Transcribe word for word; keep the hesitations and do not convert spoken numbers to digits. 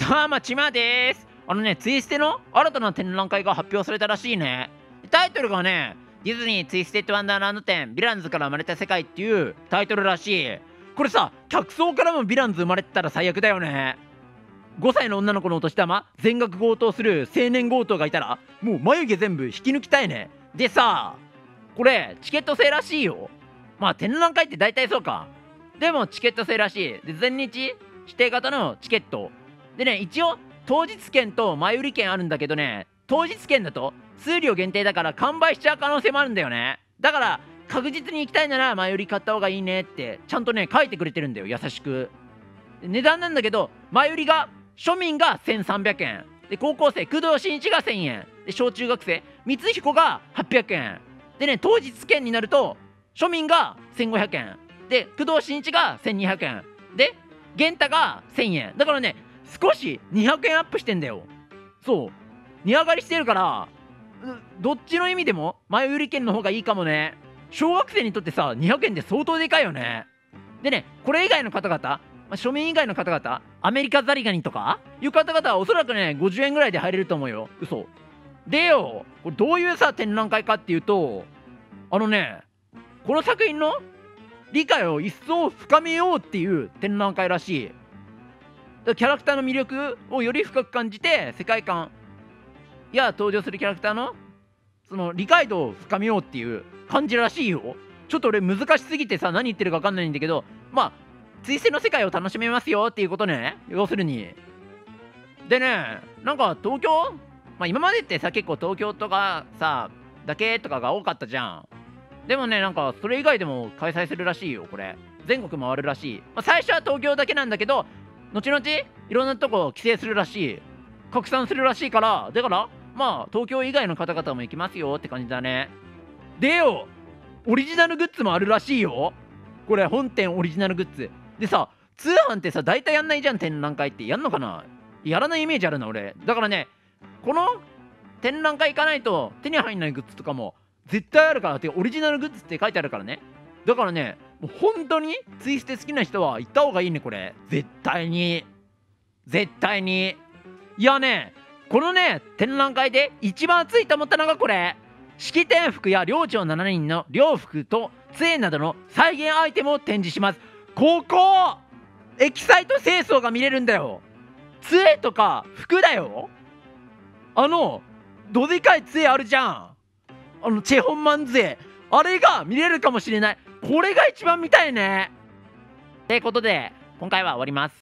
あーまあちまでーす。あのね、ツイステの新たな展覧会が発表されたらしいね。タイトルがね、ディズニーツイステッドワンダーランド展、ヴィランズから生まれた世界っていうタイトルらしい。これさ、客層からもヴィランズ生まれてたら最悪だよね。ごさいの女の子のお年玉全額強盗する青年強盗がいたら、もう眉毛全部引き抜きたいね。でさ、これチケット制らしいよ。まあ展覧会って大体そうか。でもチケット制らしい。で、全日指定型のチケットでね、一応当日券と前売り券あるんだけどね、当日券だと数量限定だから完売しちゃう可能性もあるんだよね。だから確実に行きたいなら前売り買った方がいいねってちゃんとね書いてくれてるんだよ、優しく。で値段なんだけど、前売りが庶民がせんさんびゃくえんで、高校生工藤新一がせんえんで、小中学生光彦がはっぴゃくえんでね、当日券になると庶民がせんごひゃくえんで、工藤新一がせんにひゃくえんで、玄太がせんえんだからね、少しにひゃくえんアップしてんだよ。そう、値上がりしてるから、どっちの意味でも前売り券の方がいいかもね。小学生にとってさ、にひゃくえんって相当でかいよね。でね、これ以外の方々、まあ、庶民以外の方々、アメリカザリガニとかいう方々はおそらくね、ごじゅうえんぐらいで入れると思うよ。嘘でよ、これどういうさ展覧会かっていうと、あのね、この作品の理解を一層深めようっていう展覧会らしい。キャラクターの魅力をより深く感じて、世界観や登場するキャラクターのその理解度を深めようっていう感じらしいよ。ちょっと俺難しすぎてさ、何言ってるか分かんないんだけど、まあ追跡の世界を楽しめますよっていうことね、要するに。でね、なんか東京、まあ今までってさ、結構東京とかさだけとかが多かったじゃん。でもね、なんかそれ以外でも開催するらしいよ。これ全国回るらしい。まあ、最初は東京だけなんだけど、後々いろんなとこ規制するらしい、拡散するらしいから、だからまあ東京以外の方々も行きますよって感じだね。でよ、オリジナルグッズもあるらしいよ。これ本店オリジナルグッズでさ、通販ってさ大体やんないじゃん。展覧会ってやんのかな。やらないイメージあるな俺。だからね、この展覧会行かないと手に入んないグッズとかも絶対あるからって、オリジナルグッズって書いてあるからね。だからね、もう本当にツイステ好きな人は行った方がいいね、これ絶対に。絶対に。いやね、このね展覧会で一番熱いと思ったのがこれ、式典服や領長しちにんの領服と杖などの再現アイテムを展示します。ここエキサイト清掃が見れるんだよ。杖とか服だよ。あのどでかい杖あるじゃん、あのチェホンマン杖、あれが見れるかもしれない。これが一番見たいね。ってことで今回は終わります。